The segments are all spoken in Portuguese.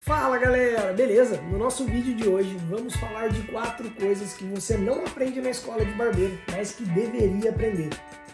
Fala galera, beleza? No nosso vídeo de hoje vamos falar de 4 coisas que você não aprende na escola de barbeiro, mas que deveria aprender.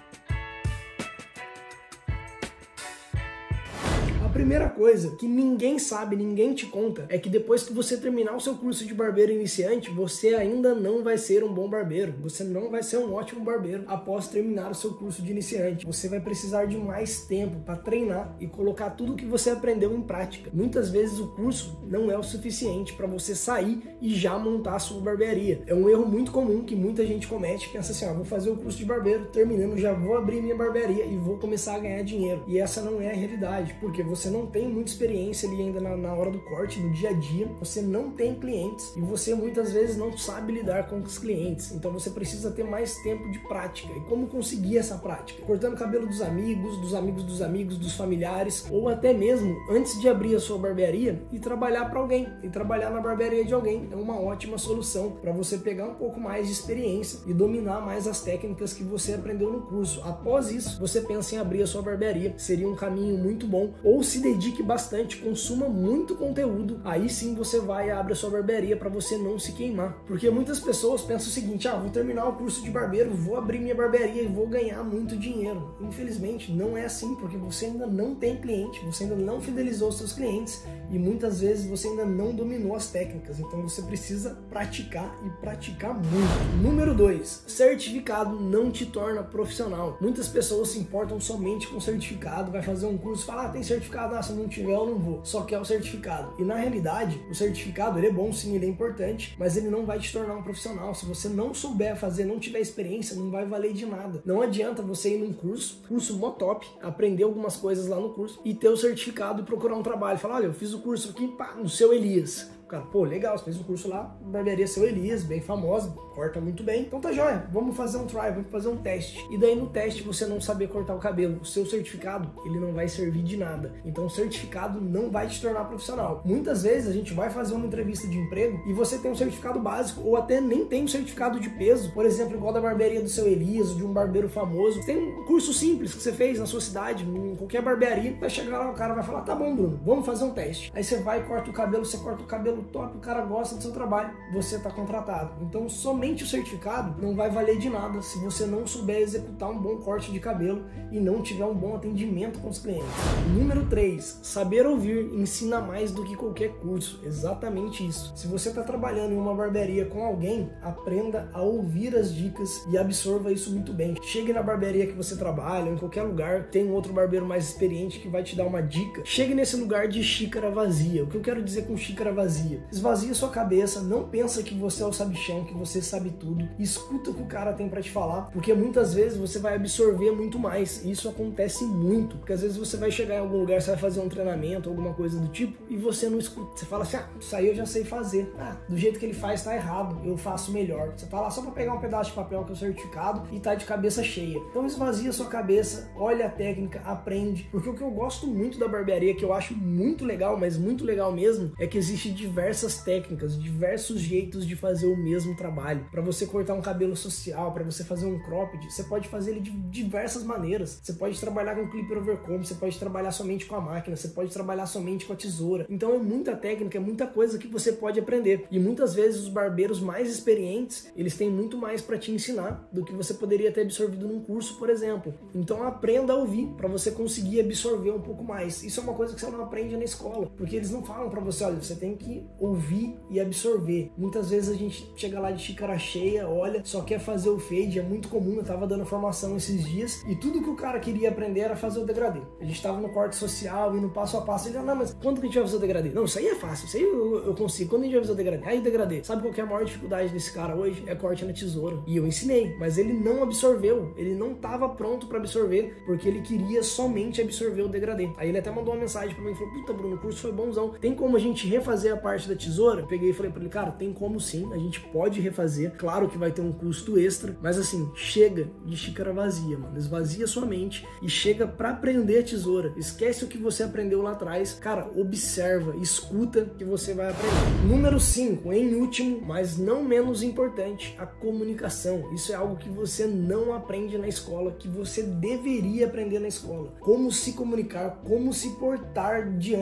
A primeira coisa que ninguém sabe, ninguém te conta, é que depois que você terminar o seu curso de barbeiro iniciante, você ainda não vai ser um bom barbeiro, você não vai ser um ótimo barbeiro após terminar o seu curso de iniciante. Você vai precisar de mais tempo para treinar e colocar tudo que você aprendeu em prática. Muitas vezes o curso não é o suficiente para você sair e já montar a sua barbearia. É um erro muito comum que muita gente comete, pensa assim, vou fazer o curso de barbeiro, terminando já vou abrir minha barbearia e vou começar a ganhar dinheiro. E essa não é a realidade, porque você não tem muita experiência ali ainda na hora do corte, no dia a dia, você não tem clientes e você muitas vezes não sabe lidar com os clientes, então você precisa ter mais tempo de prática. E como conseguir essa prática? Cortando o cabelo dos amigos, dos amigos dos amigos, dos familiares, ou até mesmo antes de abrir a sua barbearia e trabalhar para alguém, e trabalhar na barbearia de alguém é uma ótima solução para você pegar um pouco mais de experiência e dominar mais as técnicas que você aprendeu no curso. Após isso, você pensa em abrir a sua barbearia, seria um caminho muito bom, ou se dedique bastante, consuma muito conteúdo, aí sim você vai e abre a sua barbearia para você não se queimar. Porque muitas pessoas pensam o seguinte, vou terminar o curso de barbeiro, vou abrir minha barbearia e vou ganhar muito dinheiro. Infelizmente não é assim, porque você ainda não tem cliente, você ainda não fidelizou seus clientes e muitas vezes você ainda não dominou as técnicas, então você precisa praticar e praticar muito. Número 2, certificado não te torna profissional. Muitas pessoas se importam somente com certificado, vai fazer um curso e fala, tem certificado, se não tiver eu não vou, só quer o certificado. E na realidade, o certificado ele é bom sim, ele é importante, mas ele não vai te tornar um profissional. Se você não souber fazer, não tiver experiência, não vai valer de nada. Não adianta você ir num curso mó top, aprender algumas coisas lá no curso e ter o certificado e procurar um trabalho. Falar, olha, eu fiz o curso aqui, no Seu Elias. Cara, legal, você fez um curso lá, barbearia Seu Elias, bem famosa, corta muito bem. Então tá joia, vamos fazer um try, vamos fazer um teste. E daí no teste você não saber cortar o cabelo, o seu certificado, ele não vai servir de nada. Então o certificado não vai te tornar profissional. Muitas vezes a gente vai fazer uma entrevista de emprego e você tem um certificado básico ou até nem tem um certificado de peso, por exemplo, igual da barbearia do Seu Elias, de um barbeiro famoso. Tem um curso simples que você fez na sua cidade, em qualquer barbearia, vai chegar lá, o cara vai falar, tá bom, Bruno, vamos fazer um teste. Aí você vai e corta o cabelo, você corta o cabelo top, o cara gosta do seu trabalho, você está contratado. Então somente o certificado não vai valer de nada se você não souber executar um bom corte de cabelo e não tiver um bom atendimento com os clientes. Número 3, saber ouvir ensina mais do que qualquer curso. Exatamente isso. Se você está trabalhando em uma barbearia com alguém, aprenda a ouvir as dicas e absorva isso muito bem. Chegue na barbearia que você trabalha, em qualquer lugar, tem um outro barbeiro mais experiente que vai te dar uma dica. Chegue nesse lugar de xícara vazia. O que eu quero dizer com xícara vazia? Esvazia sua cabeça, não pensa que você é o sabichão, que você sabe tudo. Escuta o que o cara tem pra te falar, porque muitas vezes você vai absorver muito mais. E isso acontece muito, porque às vezes você vai chegar em algum lugar, você vai fazer um treinamento, alguma coisa do tipo, e você não escuta. Você fala assim, isso aí eu já sei fazer. Do jeito que ele faz tá errado, eu faço melhor. Você tá lá só pra pegar um pedaço de papel que é o certificado e tá de cabeça cheia. Então esvazia sua cabeça, olha a técnica, aprende. Porque o que eu gosto muito da barbearia, que eu acho muito legal, mas muito legal mesmo, é que existe diversas técnicas, diversos jeitos de fazer o mesmo trabalho. Para você cortar um cabelo social, para você fazer um cropped, você pode fazer ele de diversas maneiras. Você pode trabalhar com clipper overcomb, você pode trabalhar somente com a máquina, você pode trabalhar somente com a tesoura. Então é muita técnica, é muita coisa que você pode aprender. E muitas vezes os barbeiros mais experientes, eles têm muito mais para te ensinar do que você poderia ter absorvido num curso, por exemplo. Então aprenda a ouvir para você conseguir absorver um pouco mais. Isso é uma coisa que você não aprende na escola, porque eles não falam para você, olha, você tem que ouvir e absorver. Muitas vezes a gente chega lá de xícara cheia, olha, só quer fazer o fade, é muito comum. Eu tava dando formação esses dias e tudo que o cara queria aprender era fazer o degradê. A gente tava no corte social e no passo a passo, ele não, mas quando que a gente vai fazer o degradê? Não, isso aí é fácil, isso aí eu consigo. Quando a gente vai fazer o degradê? Aí o degradê. Sabe qual que é a maior dificuldade desse cara hoje? É corte na tesoura. E eu ensinei, mas ele não absorveu, ele não tava pronto para absorver, porque ele queria somente absorver o degradê. Aí ele até mandou uma mensagem para mim e falou, puta Bruno, o curso foi bonzão, tem como a gente refazer a parte da tesoura? Eu peguei e falei pra ele, cara, tem como sim, a gente pode refazer, claro que vai ter um custo extra, mas assim, chega de xícara vazia, mano, esvazia sua mente e chega pra aprender a tesoura, esquece o que você aprendeu lá atrás, cara, observa, escuta que você vai aprender. Número 5, em último, mas não menos importante, a comunicação. Isso é algo que você não aprende na escola, que você deveria aprender na escola. Como se comunicar, como se portar diante do seu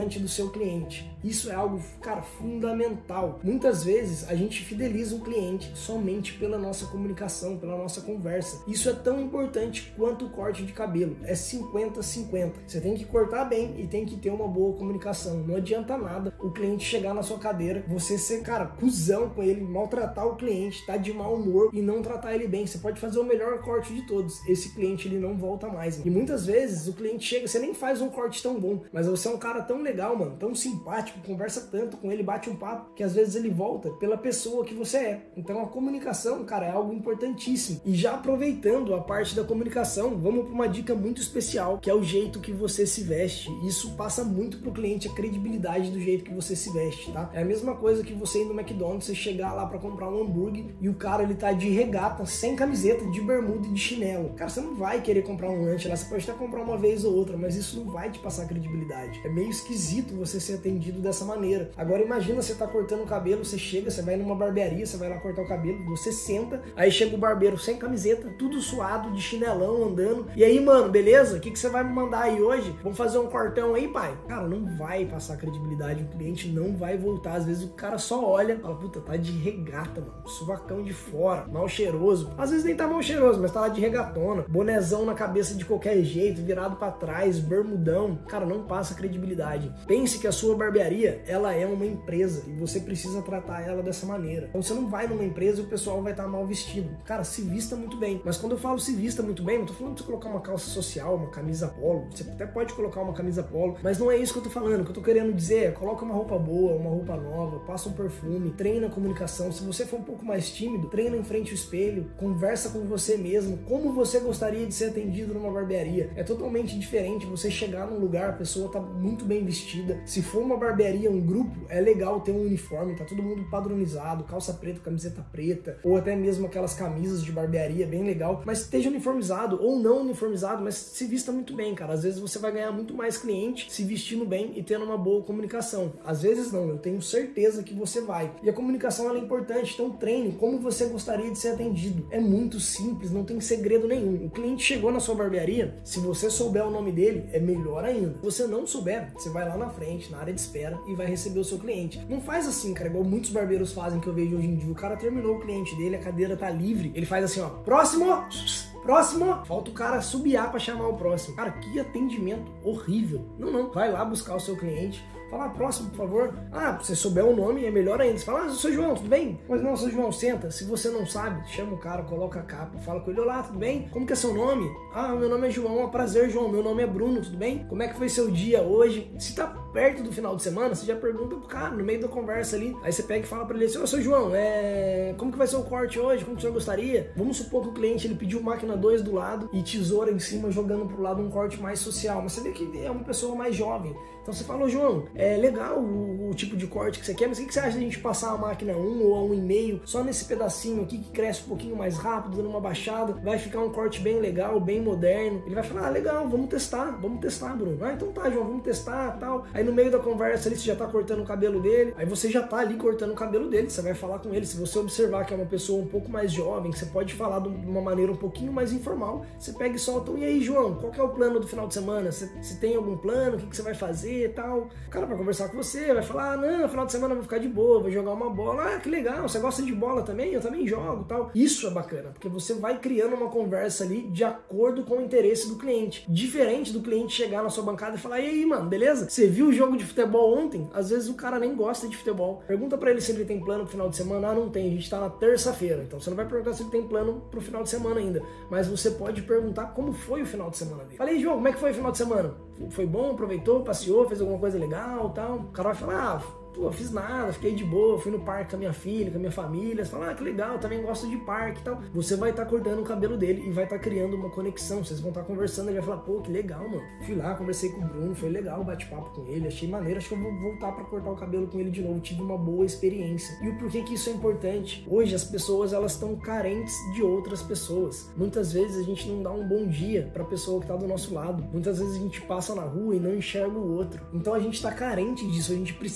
seu cliente. Isso é algo, cara, fundamental. Muitas vezes a gente fideliza o cliente somente pela nossa comunicação, pela nossa conversa. Isso é tão importante quanto o corte de cabelo. É 50-50. Você tem que cortar bem e tem que ter uma boa comunicação. Não adianta nada o cliente chegar na sua cadeira, você ser, cara, cuzão com ele, maltratar o cliente, tá de mau humor e não tratar ele bem. Você pode fazer o melhor corte de todos. Esse cliente, ele não volta mais. E muitas vezes o cliente chega, você nem faz um corte tão bom, mas você é um cara tão legal, mano, tão simpático, conversa tanto com ele, bate um papo, que às vezes ele volta pela pessoa que você é. Então a comunicação, cara, é algo importantíssimo. E já aproveitando a parte da comunicação, vamos para uma dica muito especial, que é o jeito que você se veste. Isso passa muito pro cliente, a credibilidade do jeito que você se veste, tá? É a mesma coisa que você ir no McDonald's, você chegar lá para comprar um hambúrguer e o cara, ele tá de regata, sem camiseta, de bermuda e de chinelo. Cara, você não vai querer comprar um lanche lá, você pode até comprar uma vez ou outra, mas isso não vai te passar credibilidade. É meio esquisito você ser atendido dessa maneira. Agora imagina, você tá cortando o cabelo, você chega, você vai numa barbearia, você vai lá cortar o cabelo, você senta, aí chega o barbeiro sem camiseta, tudo suado, de chinelão, andando. E aí, mano, beleza? O que você vai me mandar aí hoje? Vamos fazer um cortão aí, pai? Cara, não vai passar credibilidade, o cliente não vai voltar. Às vezes o cara só olha e fala, puta, tá de regata, mano, suvacão de fora, mal cheiroso. Às vezes nem tá mal cheiroso, mas tá lá de regatona, bonezão na cabeça de qualquer jeito, virado pra trás, bermudão. Cara, não passa credibilidade. Pense que a sua barbearia, ela é uma empresa e você precisa tratar ela dessa maneira. Então você não vai numa empresa e o pessoal vai estar mal vestido. Cara, se vista muito bem. Mas quando eu falo se vista muito bem, não tô falando de você colocar uma calça social, uma camisa polo. Você até pode colocar uma camisa polo, mas não é isso que eu tô falando. O que eu tô querendo dizer é, coloca uma roupa boa, uma roupa nova, passa um perfume, treina a comunicação. Se você for um pouco mais tímido, treina em frente ao espelho, conversa com você mesmo, como você gostaria de ser atendido numa barbearia. É totalmente diferente você chegar num lugar, a pessoa tá muito bem vestida. Se for uma barbearia, um grupo, é legal ter um uniforme, tá todo mundo padronizado, calça preta, camiseta preta, ou até mesmo aquelas camisas de barbearia, bem legal, mas esteja uniformizado ou não uniformizado, mas se vista muito bem, cara. Às vezes você vai ganhar muito mais cliente se vestindo bem e tendo uma boa comunicação. Às vezes não, eu tenho certeza que você vai. E a comunicação, ela é importante, então treine como você gostaria de ser atendido. É muito simples, não tem segredo nenhum. O cliente chegou na sua barbearia, se você souber o nome dele, é melhor ainda. Se você não souber, você vai lá na frente, na área de espera, e vai receber o seu cliente. Não faz assim, cara, igual muitos barbeiros fazem, que eu vejo hoje em dia. O cara terminou o cliente dele, a cadeira tá livre, ele faz assim, ó, próximo! Próximo! Falta o cara subiar pra chamar o próximo. Cara, que atendimento horrível. Não. Vai lá buscar o seu cliente. Fala, próximo, por favor. Ah, se você souber o nome, é melhor ainda. Você fala, ah, sou João, tudo bem? Mas não, sou João, senta. Se você não sabe, chama o cara, coloca a capa, fala com ele, olá, tudo bem? Como que é seu nome? Ah, meu nome é João, é um prazer, João. Meu nome é Bruno, tudo bem? Como é que foi seu dia hoje? Se tá perto do final de semana, você já pergunta pro cara, no meio da conversa ali. Aí você pega e fala pra ele assim, ô, sou João, como que vai ser o corte hoje? Como que o senhor gostaria? Vamos supor que o cliente, ele pediu máquina 2 do lado e tesoura em cima, jogando pro lado um corte mais social. Mas você vê que é uma pessoa mais jovem. Então você fala, ô, João, é legal o tipo de corte que você quer, mas o que você acha de a gente passar a máquina 1 ou a 1,5 só nesse pedacinho aqui que cresce um pouquinho mais rápido, dando uma baixada, vai ficar um corte bem legal, bem moderno. Ele vai falar, ah, legal, vamos testar, Bruno. Ah, então tá, João, vamos testar, tal. Aí no meio da conversa ali, você já tá cortando o cabelo dele, aí você já tá ali cortando o cabelo dele, você vai falar com ele. Se você observar que é uma pessoa um pouco mais jovem, que você pode falar de uma maneira um pouquinho mais informal, você pega e solta, e aí, João, qual que é o plano do final de semana? Você tem algum plano? O que você vai fazer e tal? O cara vai conversar com você, vai falar, ah, não, no final de semana eu vou ficar de boa, vou jogar uma bola. Ah, que legal, você gosta de bola também? Eu também jogo, tal. Isso é bacana, porque você vai criando uma conversa ali de acordo com o interesse do cliente. Diferente do cliente chegar na sua bancada e falar, e aí, mano, beleza? Você viu o jogo de futebol ontem? Às vezes o cara nem gosta de futebol. Pergunta pra ele se ele tem plano pro final de semana. Ah, não tem, a gente tá na terça-feira. Então você não vai perguntar se ele tem plano pro final de semana ainda, mas você pode perguntar como foi o final de semana dele. Falei, João, como é que foi o final de semana? Foi bom? Aproveitou? Passeou? Fez alguma coisa legal? Tal? O cara vai falar, ah, pô, fiz nada, fiquei de boa, fui no parque com a minha filha, com a minha família. Você fala, ah, que legal, também gosto de parque e tal. Você vai estar cortando o cabelo dele e vai estar criando uma conexão. Vocês vão estar conversando, ele vai falar, pô, que legal, mano. Fui lá, conversei com o Bruno, foi legal o bate-papo com ele, achei maneiro, acho que eu vou voltar pra cortar o cabelo com ele de novo. Tive uma boa experiência. E o porquê que isso é importante? Hoje as pessoas, elas estão carentes de outras pessoas. Muitas vezes a gente não dá um bom dia pra pessoa que tá do nosso lado. Muitas vezes a gente passa na rua e não enxerga o outro. Então a gente tá carente disso, a gente precisa conversar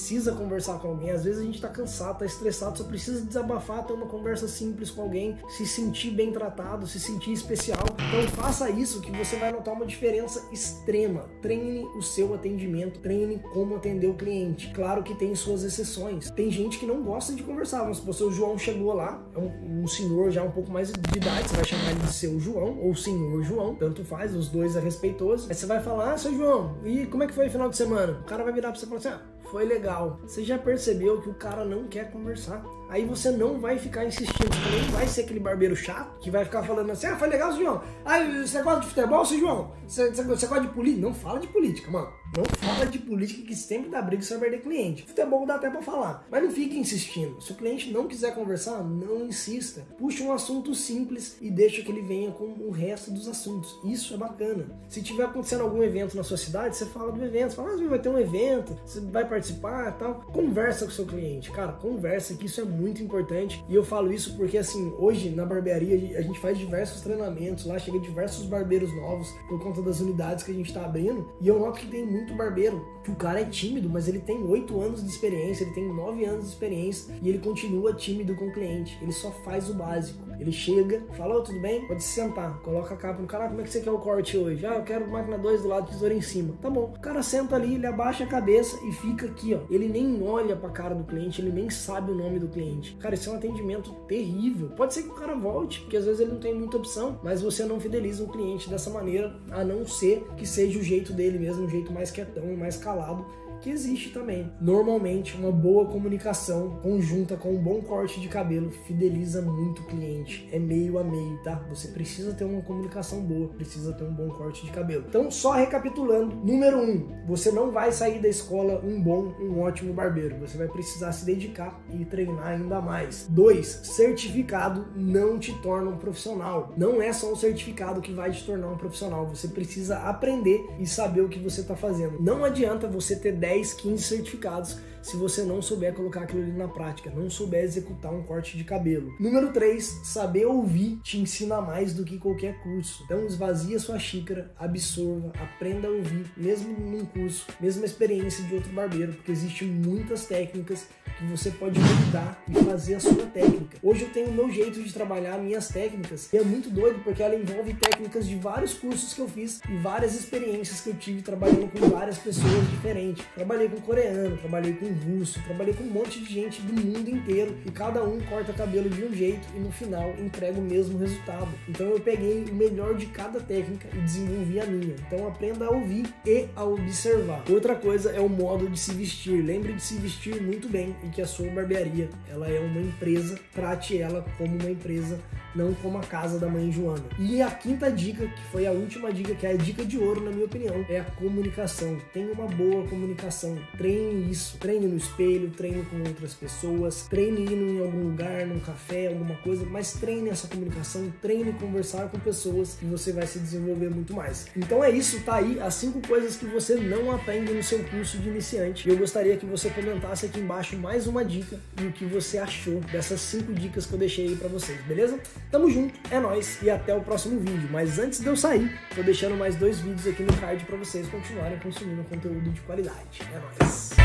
conversar com alguém. Às vezes a gente tá cansado, tá estressado, só precisa desabafar, ter uma conversa simples com alguém, se sentir bem tratado, se sentir especial. Então faça isso que você vai notar uma diferença extrema. Treine o seu atendimento, treine como atender o cliente. Claro que tem suas exceções. Tem gente que não gosta de conversar. Vamos supor, o João chegou lá, é um senhor já um pouco mais de idade, você vai chamar ele de seu João ou senhor João, tanto faz, os dois é respeitoso. Aí você vai falar, seu João, e como é que foi o final de semana? O cara vai virar pra você e falar assim, foi legal. Você já percebeu que o cara não quer conversar? Aí você não vai ficar insistindo, você nem vai ser aquele barbeiro chato que vai ficar falando assim, foi legal, seu João. Você gosta de futebol, seu João? Você gosta de política? Não fala de política, mano. Não fala de política que sempre dá briga e você vai perder cliente. Futebol dá até pra falar, mas não fique insistindo. Se o cliente não quiser conversar, não insista. Puxa um assunto simples e deixa que ele venha com o resto dos assuntos. Isso é bacana. Se tiver acontecendo algum evento na sua cidade, você fala do evento. Você fala, vai ter um evento, você vai participar e tal. Conversa com o seu cliente. Cara, conversa, que isso é muito importante. E eu falo isso porque, assim, hoje na barbearia a gente faz diversos treinamentos. Lá chega diversos barbeiros novos por conta das unidades que a gente tá abrindo. E eu noto que tem muito barbeiro que o cara é tímido, mas ele tem 8 anos de experiência, ele tem 9 anos de experiência e ele continua tímido com o cliente. Ele só faz o básico. Ele chega, fala, tudo bem? Pode se sentar. Coloca a capa no cara, como é que você quer o corte hoje? Eu quero máquina 2 do lado, tesoura em cima. Tá bom. O cara senta ali, ele abaixa a cabeça e fica aqui, ó. Ele nem olha pra cara do cliente, ele nem sabe o nome do cliente. Cara, isso é um atendimento terrível. Pode ser que o cara volte, porque às vezes ele não tem muita opção, mas você não fideliza um cliente dessa maneira, a não ser que seja o jeito dele mesmo, um jeito mais quietão, mais calado, que existe também. Normalmente, uma boa comunicação conjunta com um bom corte de cabelo fideliza muito o cliente. É meio a meio, tá? Você precisa ter uma comunicação boa, precisa ter um bom corte de cabelo. Então, só recapitulando, número 1, você não vai sair da escola um ótimo barbeiro. Você vai precisar se dedicar e treinar ainda mais. 2, certificado não te torna um profissional. Não é só o certificado que vai te tornar um profissional. Você precisa aprender e saber o que você está fazendo. Não adianta você ter 10, 15 certificados se você não souber colocar aquilo ali na prática, não souber executar um corte de cabelo. Número 3, saber ouvir te ensina mais do que qualquer curso. Então esvazia sua xícara, absorva, aprenda a ouvir, mesmo num curso, mesma experiência de outro barbeiro, porque existem muitas técnicas que você pode mudar e fazer a sua técnica. Hoje eu tenho o meu jeito de trabalhar, minhas técnicas, e é muito doido porque ela envolve técnicas de vários cursos que eu fiz e várias experiências que eu tive trabalhando com várias pessoas diferentes. Trabalhei com coreano, trabalhei com russo, trabalhei com um monte de gente do mundo inteiro e cada um corta cabelo de um jeito e no final entrega o mesmo resultado. Então eu peguei o melhor de cada técnica e desenvolvi a minha. Então aprenda a ouvir e a observar. Outra coisa é o modo de se vestir. Lembre de se vestir muito bem e que a sua barbearia, ela é uma empresa, trate ela como uma empresa, não como a casa da mãe Joana. E a 5ª dica, que foi a última dica, que é a dica de ouro na minha opinião, é a comunicação. Tenha uma boa comunicação, treine isso, treine no espelho, treine com outras pessoas, treine indo em algum lugar, num café, alguma coisa, mas treine essa comunicação, treine conversar com pessoas e você vai se desenvolver muito mais. Então é isso, tá aí as 5 coisas que você não aprende no seu curso de iniciante. E eu gostaria que você comentasse aqui embaixo mais uma dica e o que você achou dessas 5 dicas que eu deixei aí pra vocês, beleza? Tamo junto, é nóis e até o próximo vídeo. Mas antes de eu sair, tô deixando mais 2 vídeos aqui no card pra vocês continuarem consumindo conteúdo de qualidade. É nóis!